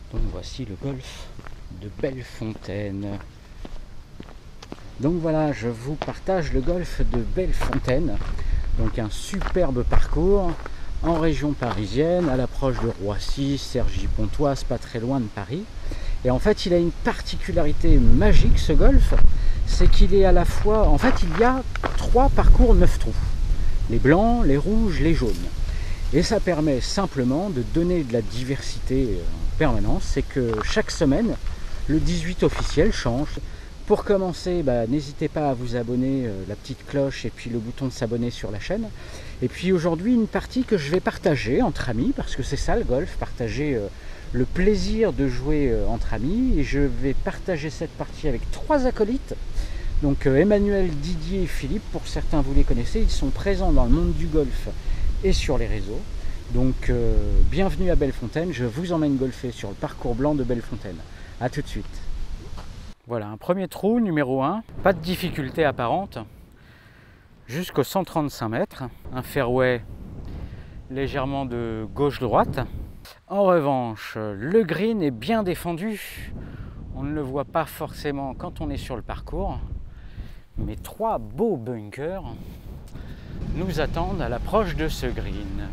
Donc voici le golf de Bellefontaine. Donc voilà, je vous partage le golf de Bellefontaine. Donc un superbe parcours en région parisienne, à l'approche de Roissy, Cergy-Pontoise, pas très loin de Paris. Et en fait, il a une particularité magique, ce golf, c'est qu'il est à la fois... En fait, il y a 3 parcours 9 trous. Les blancs, les rouges, les jaunes. Et ça permet simplement de donner de la diversité en permanence. C'est que chaque semaine, le 18 officiel change. Pour commencer, n'hésitez pas à vous abonner, la petite cloche et puis le bouton de s'abonner sur la chaîne. Et puis aujourd'hui, une partie que je vais partager entre amis, parce que c'est ça le golf, partager le plaisir de jouer entre amis. Et je vais partager cette partie avec 3 acolytes. Donc Emmanuel, Didier et Philippe, pour certains vous les connaissez, ils sont présents dans le monde du golf et sur les réseaux. Donc bienvenue à Bellefontaine, je vous emmène golfer sur le parcours blanc de Bellefontaine. A tout de suite. Voilà, un premier trou, numéro 1, pas de difficulté apparente, jusqu'au 135 mètres, un fairway légèrement de gauche-droite. En revanche, le green est bien défendu, on ne le voit pas forcément quand on est sur le parcours, mais 3 beaux bunkers nous attendent à l'approche de ce green.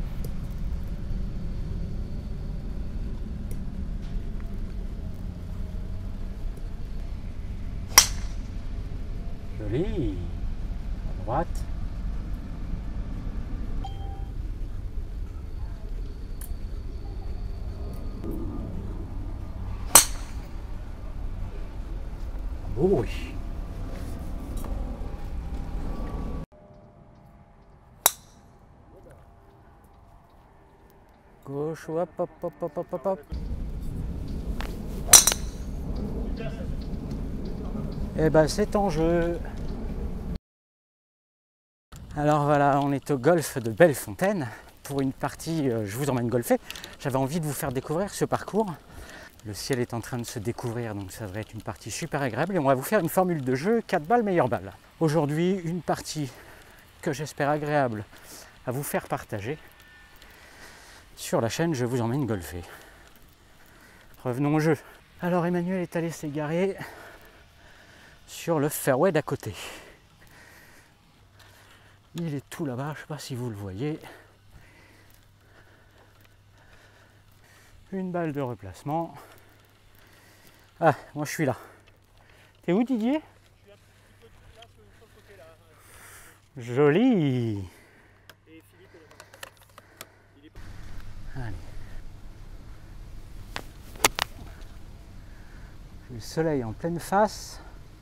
Joli, à droite. Beau bruit. Gauche, hop, hop, hop, hop, hop, hop, hop. Et c'est en jeu. Alors voilà, on est au golf de Bellefontaine pour une partie, je vous emmène golfer. J'avais envie de vous faire découvrir ce parcours. Le ciel est en train de se découvrir, donc ça devrait être une partie super agréable. Et on va vous faire une formule de jeu, 4 balles, meilleure balle. Aujourd'hui, une partie que j'espère agréable à vous faire partager. Sur la chaîne, je vous emmène golfer. Revenons au jeu. Alors Emmanuel est allé s'égarer sur le fairway d'à côté. Il est tout là-bas, je ne sais pas si vous le voyez. Une balle de replacement. Ah, moi je suis là. T'es où Didier? Joli. Allez. J'ai le soleil en pleine face.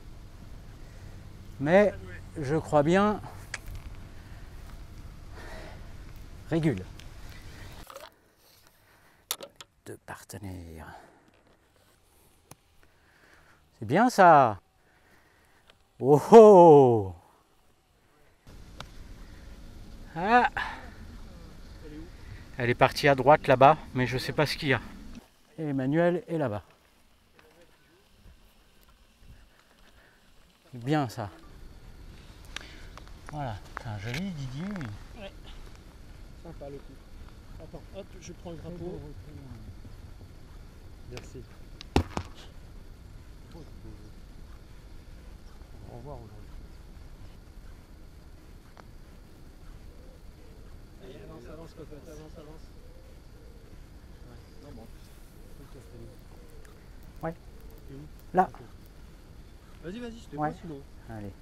Mais je crois bien régule. 2 partenaires. C'est bien ça. Oh oh. Ah. Elle est partie à droite là-bas, mais je ne sais pas ce qu'il y a. Et Emmanuel est là-bas. C'est bien ça. Voilà, c'est un joli Didier. Ouais. Sympa le coup. Attends, hop, je prends le drapeau. Merci. Au revoir aujourd'hui. Allez, avance, cocotte, avance. Ouais, non, bon. Ouais. T'es où? Là. Okay. Vas-y, je te ouais. passe sinon. Allez.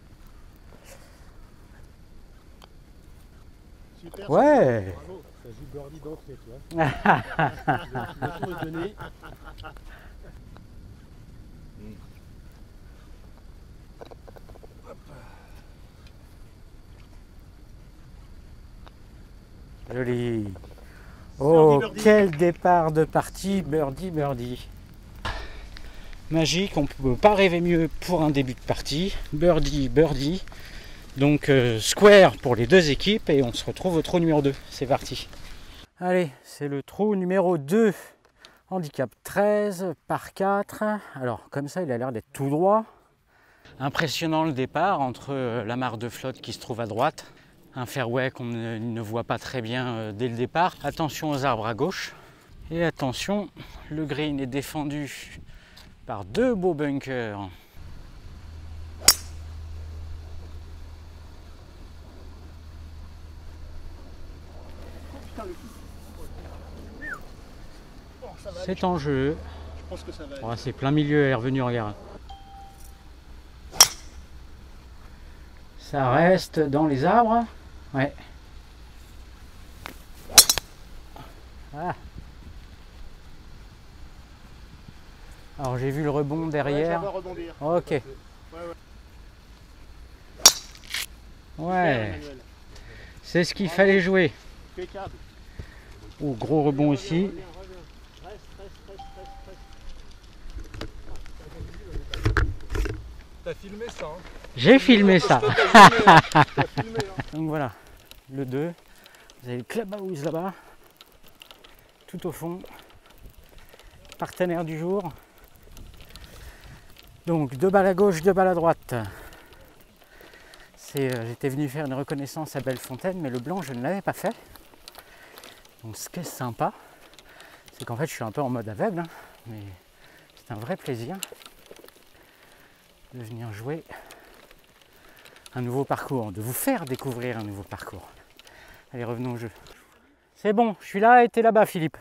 Super. Ouais. Super, bravo. Ça joue birdie d'entrée, tu vois. Le tour est donné. Joli. Oh, birdie. Quel départ de partie, birdie. Magique, on ne peut pas rêver mieux pour un début de partie. Birdie. Donc square pour les 2 équipes et on se retrouve au trou numéro 2. C'est parti. Allez, c'est le trou numéro 2. Handicap 13 par 4. Alors comme ça, il a l'air d'être tout droit. Impressionnant le départ entre la mare de flotte qui se trouve à droite. Un fairway qu'on ne voit pas très bien dès le départ. Attention aux arbres à gauche. Et attention, le green est défendu par 2 beaux bunkers. C'est en jeu. Je pense que ça va. Oh, c'est plein milieu, elle est revenue, regarde. Ça reste dans les arbres. Ouais. Ah. Alors j'ai vu le rebond derrière. Ouais, rebondir. Ok. Ouais. C'est ce qu'il fallait jouer. Impeccable. Oh, gros rebond aussi. Reviens. Reste. T'as filmé ça, hein? J'ai filmé ça. T'as filmé, hein. Donc voilà, le 2. Vous avez le clubhouse là-bas. Tout au fond. Partenaire du jour. Donc 2 balles à gauche, 2 balles à droite. J'étais venu faire une reconnaissance à Bellefontaine, mais le blanc je ne l'avais pas fait. Donc ce qui est sympa, c'est qu'en fait je suis un peu en mode aveugle, hein, mais c'est un vrai plaisir de venir jouer un nouveau parcours, de vous faire découvrir un nouveau parcours. Allez, revenons au jeu. C'est bon, je suis là et t'es là-bas, Philippe.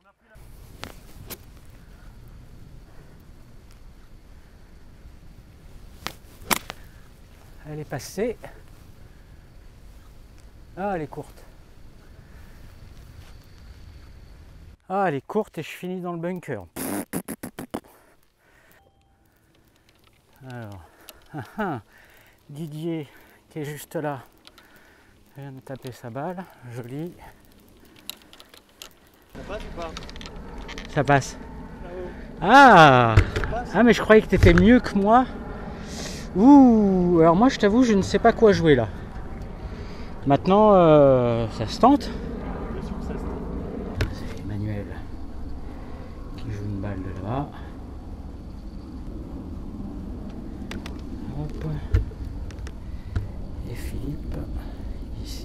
Elle est passée. Ah, elle est courte. Ah, elle est courte et je finis dans le bunker. Alors, Didier qui est juste là vient de taper sa balle. Joli. Ça passe ou pas? Ça passe. Ah, ah, mais je croyais que tu étais mieux que moi. Ouh, alors moi je t'avoue, je ne sais pas quoi jouer là. Maintenant, ça se tente. Bien sûr que ça se tente. C'est Emmanuel qui joue une balle de là. Hop. Et Philippe ici.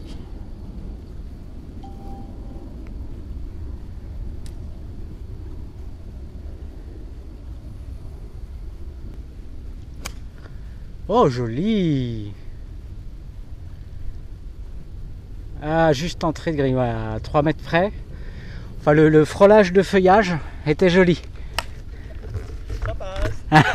Oh, joli! Ah, juste entrée de grille, ouais, à 3 mètres près. Enfin, le frôlage de feuillage était joli. Ça passe.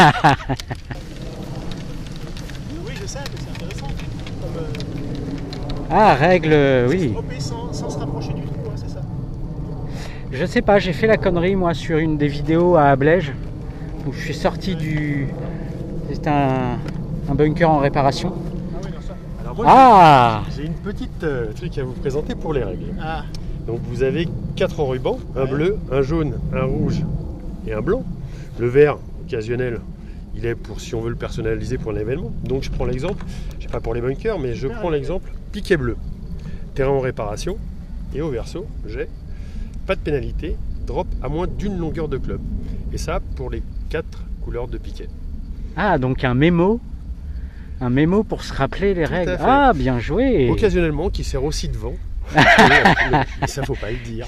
Oui, je sais, mais c'est intéressant. Comme, Ah, règle, oui. stropper sans se rapprocher du trou, hein, c'est ça. Je sais pas, j'ai fait la connerie moi sur une des vidéos à Ablège. Donc je suis sorti du... C'était un bunker en réparation. Ah oui, non, ça. Alors moi, Ah! j'ai une petite truc à vous présenter pour les règles. Ah, Donc vous avez 4 rubans, un Ouais. bleu, un jaune, un rouge et un blanc. Le vert, occasionnel, il est pour si on veut le personnaliser pour un événement. Donc je prends l'exemple, je sais pas pour les bunkers, mais je prends l'exemple piquet bleu. Terrain en réparation. Et au verso, j'ai pas de pénalité, drop à moins d'une longueur de club. Et ça pour les 4 couleurs de piquet. Ah, donc un mémo. Un mémo pour se rappeler les Tout à règles. fait. Ah, bien joué! Occasionnellement, qui sert aussi de vent. Et ça faut pas le dire.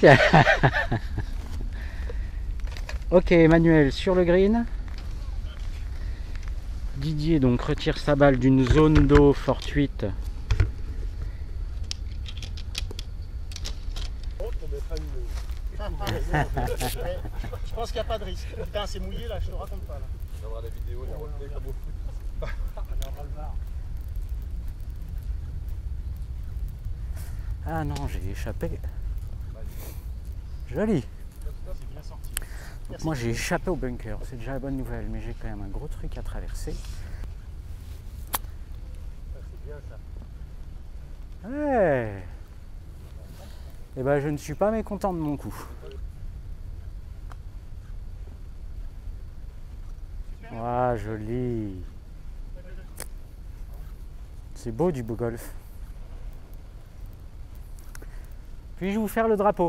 Ok, Emmanuel sur le green. Didier donc retire sa balle d'une zone d'eau fortuite. je pense qu'il n'y a pas de risque. Putain, c'est mouillé là, je te raconte pas là. On va voir la vidéo, j'ai retenu comme au foot. Ah non, j'ai échappé. Joli. C'est bien sorti. Merci. Moi j'ai échappé au bunker, c'est déjà la bonne nouvelle, mais j'ai quand même un gros truc à traverser. C'est bien ça. Ouais. Et ben je ne suis pas mécontent de mon coup. Ah, joli. C'est beau du beau golf. Puis-je vous faire le drapeau?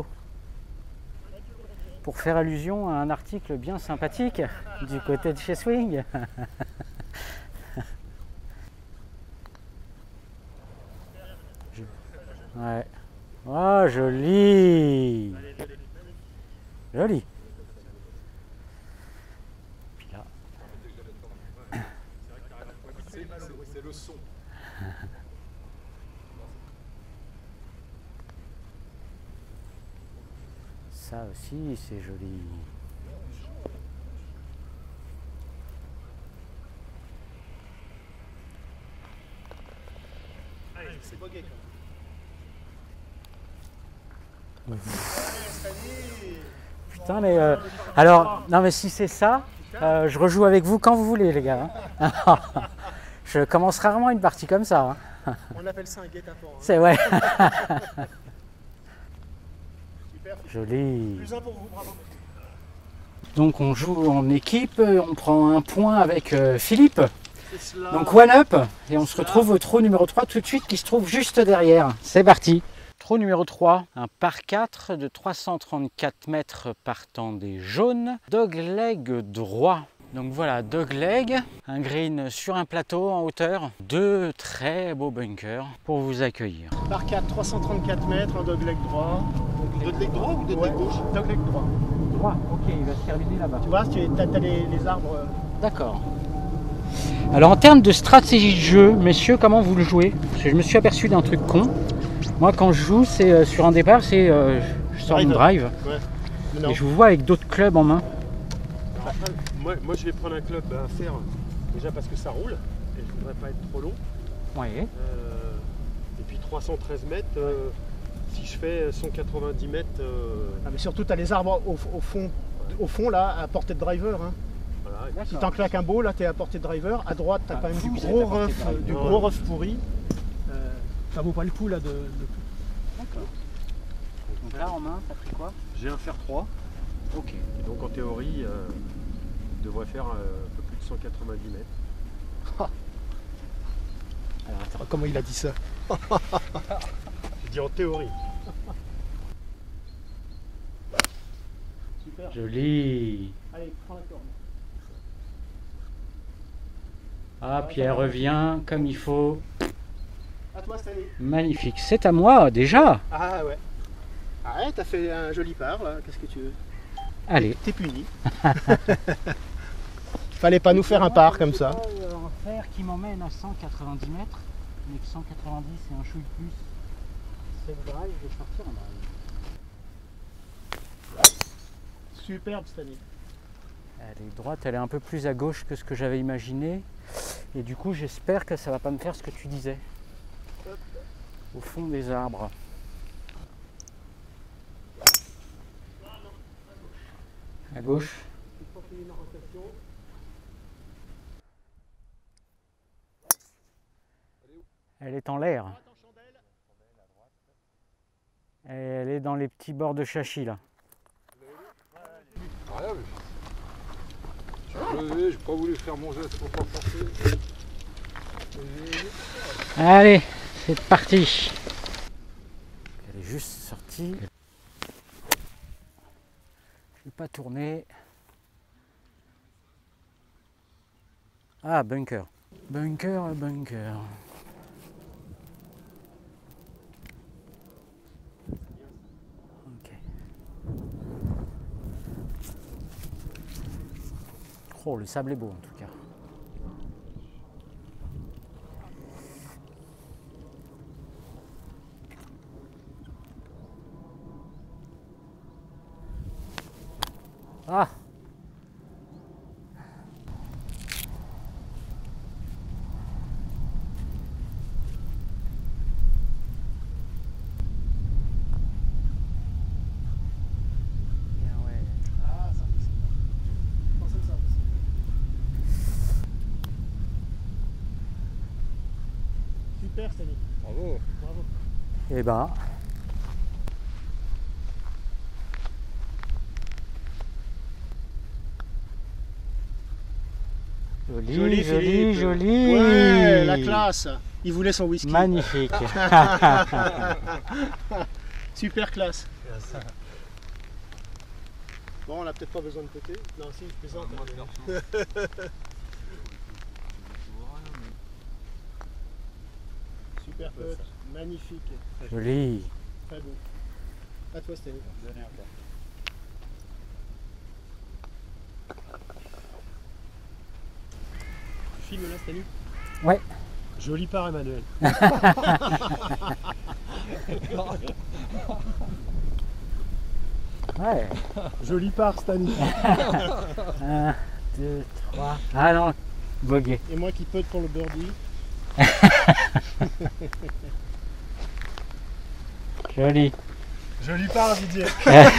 Pour faire allusion à un article bien sympathique du côté de chez Swing. Ouais. Oh, joli. Joli. Puis là. C'est le son. Ça aussi, c'est joli. C'est bugué Putain, mais alors, non, mais si c'est ça, je rejoue avec vous quand vous voulez, les gars. Hein. Je commence rarement une partie comme ça. Hein. On appelle ça un guet-apens. Hein. C'est ouais. Super. Joli. Plus un pour vous, bravo. Donc on joue en équipe, on prend un point avec Philippe. C'est cela. Donc one up, et on se retrouve au trou numéro 3 tout de suite qui se trouve juste derrière. C'est parti. Trou numéro 3, un par 4 de 334 mètres partant des jaunes. Dogleg droit. Donc voilà, dogleg, un green sur un plateau en hauteur, 2 très beaux bunkers pour vous accueillir. Par 4, 334 mètres, un dogleg droit. Dogleg droit ou dogleg gauche? Dogleg droit. Droit, ok, il va se terminer là-bas. Tu vois, tu as les arbres. D'accord. Alors en termes de stratégie de jeu, messieurs, comment vous le jouez? Parce que je me suis aperçu d'un truc con. Moi quand je joue, c'est sur un départ, c'est je sors une drive. Ouais. Mais non. Et je vous vois avec d'autres clubs en main. Alors après, moi je vais prendre un club à faire déjà parce que ça roule et je voudrais pas être trop long. Oui. Et puis 313 mètres, si je fais 190 mètres. Ah, mais surtout, tu as les arbres au fond là, à portée de driver. Hein. Voilà. Si t'en claques un beau, là, tu es à portée de driver. À droite, tu as quand même du vous êtes gros à portée de rough, driver. du Ouais. gros rough pourri. Ça vaut pas le coup là de. D'accord. Donc là en main, t'as pris quoi? J'ai un fer 3. Ok. Et donc en théorie, je devrais faire un peu plus de 190 mètres. Alors attends. Comment il a dit ça? Je dis en théorie. Super. Joli. Allez, prends la corde. Ah, puis elle revient comme il faut. À toi, Stanley. Magnifique. C'est à moi déjà. Ah ouais. Ah ouais, t'as fait un joli par là. Qu'est-ce que tu veux? Allez. T'es puni. Fallait pas nous faire un par comme ça. Un fer qui m'emmène à 190 mètres, mais que 190 c'est un chouille plus. C'est le drive, je vais sortir en drive. Superbe, Stanley. Elle est droite, elle est un peu plus à gauche que ce que j'avais imaginé. Et du coup, j'espère que ça va pas me faire ce que tu disais. Au fond des arbres. À gauche. Elle est en l'air. Et elle est dans les petits bords de Chachi là. Rien, mais je suis levé, j'ai pas voulu faire mon geste pour pas forcer. Allez, c'est parti. Elle est juste sortie. Je vais pas tourner. Ah, bunker. Bunker, bunker. Ok. Oh, le sable est beau en tout cas. Ah! Bien, ouais. Ah, ça fait ça. Pensez à ça aussi. Super, Stanley. Bravo. Bravo. Eh ben, joli, joli, Philippe. joli. Ouais, la classe. Il voulait son whisky. Magnifique. Super classe. Bon, on n'a peut-être pas besoin de côté. Non, si, je plaisante. Super pote. Magnifique. Joli. Très beau. À toi, Stanley. filmes là, Stanley? Ouais. Joli part, Emmanuel. Ouais. Joli part, Stanley. 1, 2, 3. Ah non, bogué. Et moi qui putt pour le birdie. Joli. Joli part, Didier.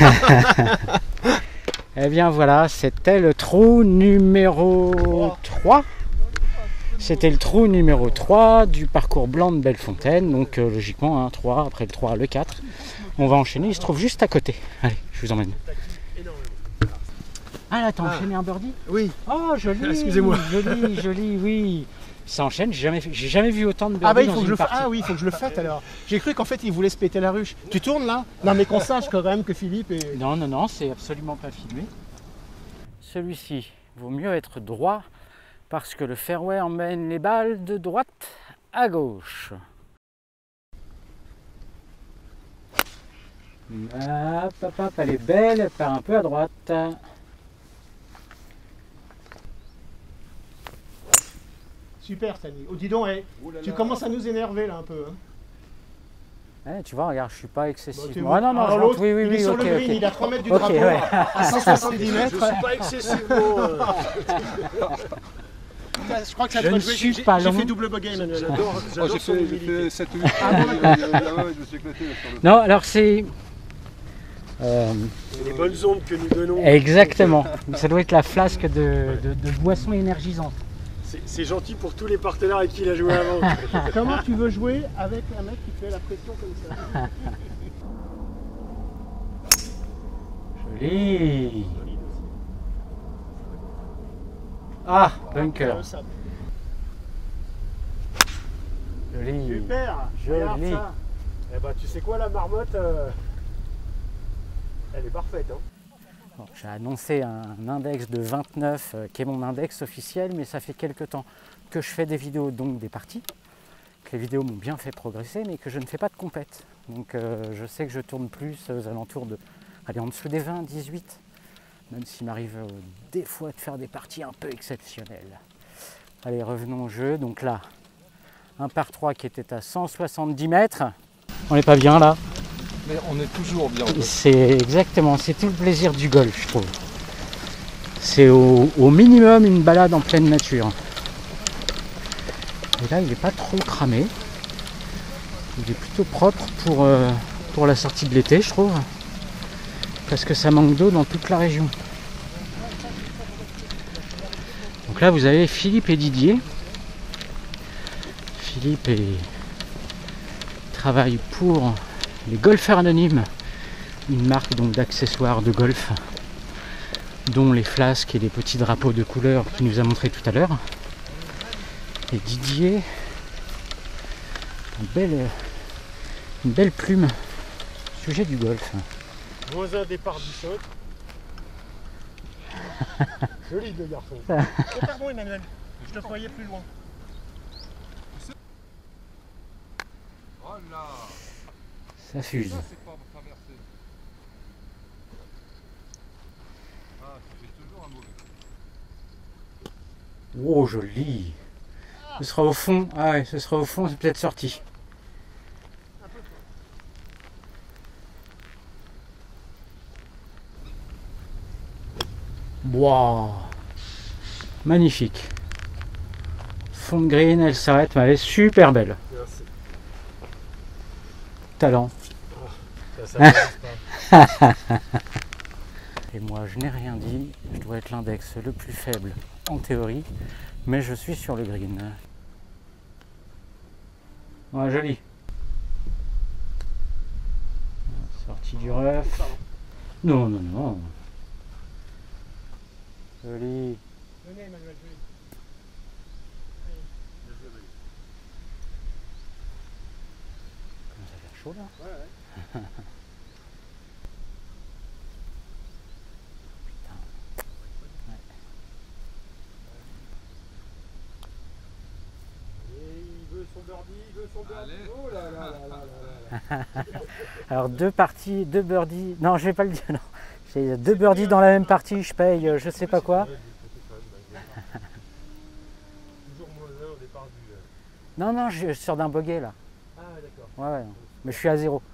Eh bien voilà, c'était le trou numéro 3. C'était le trou numéro 3 du parcours blanc de Bellefontaine. Donc logiquement, 3, après le 3, le 4. On va enchaîner, il se trouve juste à côté. Allez, je vous emmène. Ah là, t'as enchaîné un birdie? Oui. Oh, joli. Excusez-moi. Joli, joli, oui. Ça enchaîne, j'ai jamais vu autant de birdies Ah bah il dans faut que une je le fasse. partie. Ah oui, il faut que je le fasse alors. J'ai cru qu'en fait il voulait se péter la ruche. Tu tournes là? Non mais qu'on sache quand même que Philippe est. Non, non, non, c'est absolument pas filmé. Celui-ci, vaut mieux être droit parce que le fairway emmène les balles de droite à gauche. Hop, hop, hop, elle est belle, elle part un peu à droite. Super Stanley. Oh dis donc, tu commences à nous énerver là un peu. Hein. Tu vois, regarde, je suis pas Bon, excessivement. Ah non, non, alors je l'autre, oui, oui, il oui, est sur ok, le green, ok. il est à 3 mètres du Ok, drapeau, ouais. à 170 mètres. Je suis pas excessivement. Je crois que ça Je doit ne jouer. suis J'ai pas j'ai long. fait double bogey, Emmanuel. J'adore J'ai son humilité. fait 7 ou 8. Je me suis éclaté sur le. Non, alors c'est. Les bonnes ondes que nous donnons. Exactement. Ça doit être la flasque de boisson énergisante. C'est gentil pour tous les partenaires avec qui il a joué avant. Comment tu veux jouer avec un mec qui fait la pression comme ça? Joli. Ah, bunker. Joli. Super. Joli. Regarde ça. Eh ben, tu sais quoi, la marmotte, elle est parfaite. Hein. Bon, j'ai annoncé un index de 29 qui est mon index officiel, mais ça fait quelques temps que je fais des vidéos, donc des parties, que les vidéos m'ont bien fait progresser, mais que je ne fais pas de compète. Donc je sais que je tourne plus aux alentours de, allez, en dessous des 20, 18, même s'il m'arrive des fois de faire des parties un peu exceptionnelles. Allez, revenons au jeu. Donc là, un par 3 qui était à 170 mètres. On n'est pas bien là? Mais on est toujours bien. C'est exactement, c'est tout le plaisir du golf, je trouve. C'est au minimum une balade en pleine nature. Et là, il n'est pas trop cramé. Il est plutôt propre pour la sortie de l'été, je trouve. Parce que ça manque d'eau dans toute la région. Donc là, vous avez Philippe et Didier. Philippe travaille pour les golfeurs anonymes, une marque donc d'accessoires de golf, dont les flasques et les petits drapeaux de couleur qu'il nous a montré tout à l'heure. Et Didier, une belle plume, sujet du golf. Moins un départ du shot. Joli le garçon. Oh, pardon Emmanuel, je te croyais plus loin. Oh là. Ça fuse. Ça, c'est pas traversé. Ah, ça fait toujours un mauvais. Oh, joli. Ce sera au fond. Ah ouais, ce sera au fond, c'est peut-être sorti. Wow. Magnifique. Fond de green, elle s'arrête, mais elle est super belle. Merci. Talent. Ça passe pas. Et moi, je n'ai rien dit. Je dois être l'index le plus faible en théorie, mais je suis sur le green. Ouais, joli. Sortie du rough. Non, non, non. Joli. Venez Emmanuel, venez. Comment ça fait chaud là? Ouais, ouais. Et il veut son birdie, il veut son birdie. Allez. Oh là là là là là là. Alors deux parties, deux birdies. Non, je vais pas le dire. Non. J'ai deux birdies dans la même partie. Je paye, je sais pas quoi. Toujours Non, non, je sors d'un bogey là. Ah, d'accord. Ouais, ouais. Mais je suis à 0.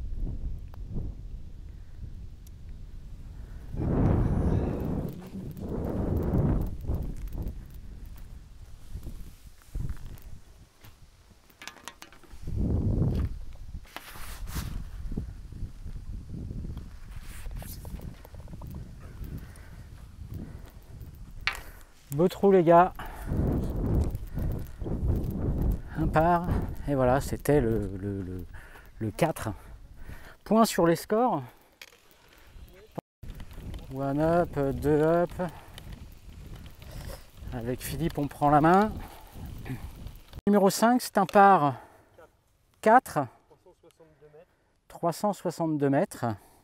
Beau trou les gars. Un par. Et voilà, c'était le 4. Point sur les scores. 1 up, 2 up. Avec Philippe, on prend la main. Numéro 5, c'est un par 4. 362 mètres.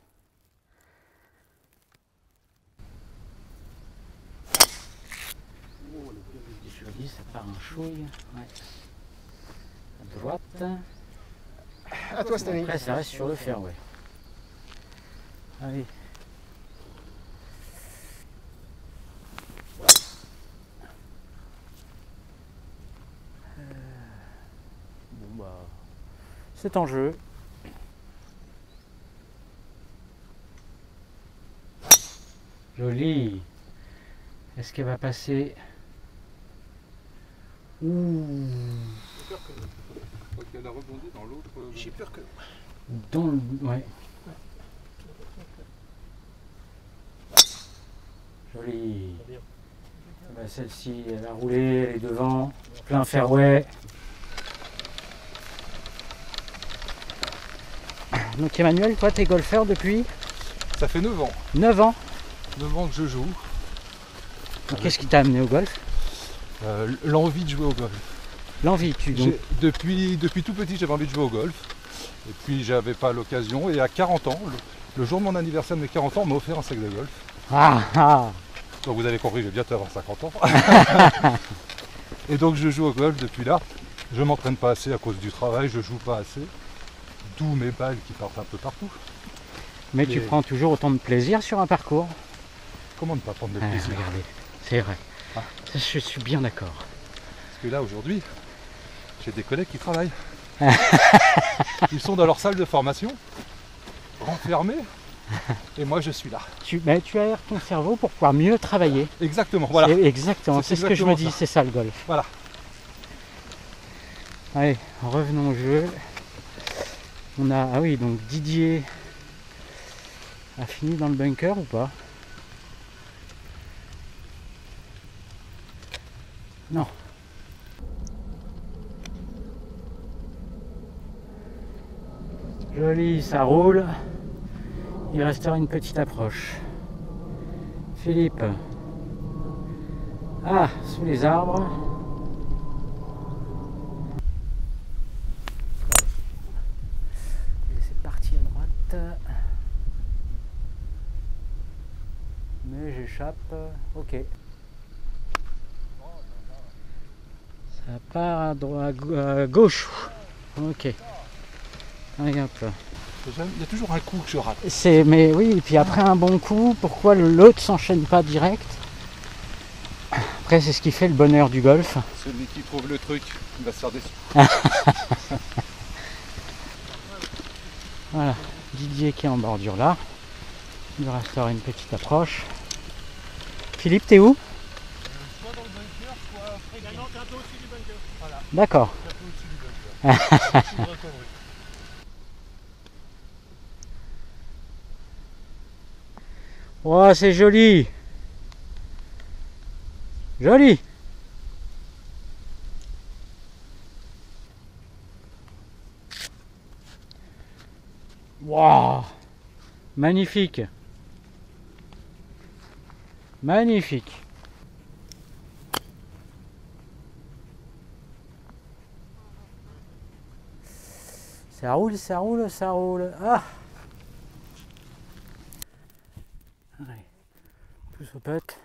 Joli, ça part un chouille. Ouais. À droite. À toi, Stanley. Après, ça reste sur le fairway. Allez. Bon bah, c'est en jeu. Joli. Est-ce qu'elle va passer? Ouh. J'ai peur que non. Je crois qu'elle a rebondi dans l'autre. J'ai peur que. Dans le... Ouais. Joli. Ben, celle-ci, elle a roulé, elle est devant. Plein fairway. Donc Emmanuel, toi, t'es golfeur depuis Ça fait 9 ans. 9 ans. 9 ans que je joue. Qu'est-ce qui t'a amené au golf? L'envie de jouer au golf. L'envie, donc. Depuis tout petit, j'avais envie de jouer au golf. Et puis, j'avais pas l'occasion. Et à 40 ans, le jour de mon anniversaire de mes 40 ans, on m'a offert un sac de golf. Ah, ah. Donc, vous avez compris, je vais bientôt avoir 50 ans. Et donc, je joue au golf depuis là. Je m'entraîne pas assez à cause du travail, je joue pas assez. D'où mes balles qui partent un peu partout. Mais tu prends toujours autant de plaisir sur un parcours. Comment ne pas prendre de Ah, plaisir? regardez, c'est vrai. Ah. Ça, je suis bien d'accord. Parce que là, aujourd'hui, j'ai des collègues qui travaillent. Ils sont dans leur salle de formation, renfermés, et moi je suis là. Tu aères ton cerveau pour pouvoir mieux travailler. Exactement, voilà. Exactement, c'est ce que je me dis, exactement ça. c'est ça le golf. Voilà. Allez, revenons au jeu. On a, ah oui, donc Didier a fini dans le bunker ou pas? Non. Joli, ça roule. Il restera une petite approche. Philippe. Ah, sous les arbres. Et c'est parti à droite. Mais j'échappe. Ok. Ça part à droite, à gauche. Ok. Allez, hop. Il y a toujours un coup que je rate. Mais oui, et puis après un bon coup, pourquoi l'autre s'enchaîne pas direct? Après, c'est ce qui fait le bonheur du golf. Celui qui trouve le truc, il va se faire déçu. Voilà, Didier qui est en bordure là. Il va restaurer une petite approche. Philippe, t'es où? Soit dans le bunker, soit non, t'es un peu au-dessus du bunker. Voilà. D'accord. T'es un peu au-dessus du bunker. Oh, c'est joli. Joli. Wow. Magnifique. Magnifique. Ça roule, ça roule, ça roule. Ah. Allez, pousse au putt.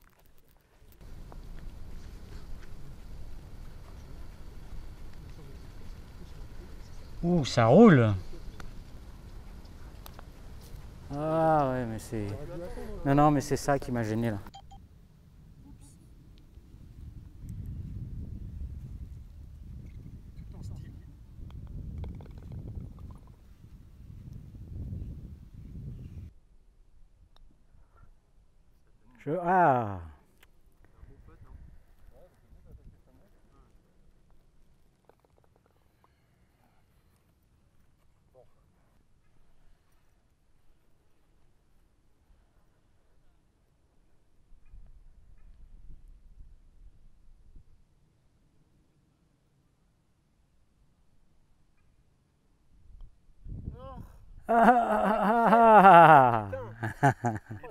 Ouh, ça roule. Ah ouais, mais c'est... Non, non, mais c'est ça qui m'a gêné là. Ah. Ah. Putain. Oh